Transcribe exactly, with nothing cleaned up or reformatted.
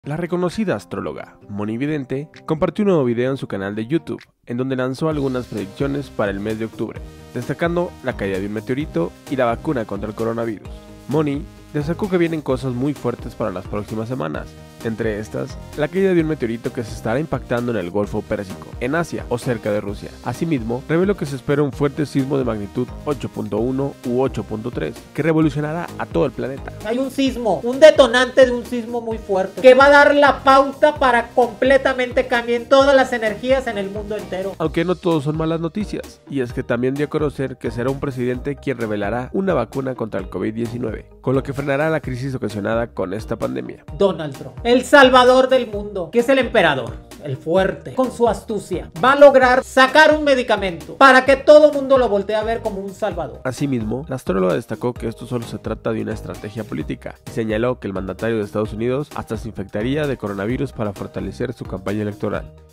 La reconocida astróloga Moni Vidente compartió un nuevo video en su canal de YouTube, en donde lanzó algunas predicciones para el mes de octubre, destacando la caída de un meteorito y la vacuna contra el coronavirus. Moni destacó que vienen cosas muy fuertes para las próximas semanas, entre estas, la caída de un meteorito que se estará impactando en el Golfo Pérsico, en Asia o cerca de Rusia. Asimismo, reveló que se espera un fuerte sismo de magnitud ocho punto uno u ocho punto tres, que revolucionará a todo el planeta. Hay un sismo, un detonante de un sismo muy fuerte, que va a dar la pauta para completamente cambiar todas las energías en el mundo entero. Aunque no todos son malas noticias, y es que también dio a conocer que será un presidente quien revelará una vacuna contra el COVID diecinueve, con lo que frenará la crisis ocasionada con esta pandemia. Donald Trump, el salvador del mundo, que es el emperador, el fuerte, con su astucia, va a lograr sacar un medicamento para que todo el mundo lo voltee a ver como un salvador. Asimismo, la astróloga destacó que esto solo se trata de una estrategia política y señaló que el mandatario de Estados Unidos hasta se infectaría de coronavirus para fortalecer su campaña electoral.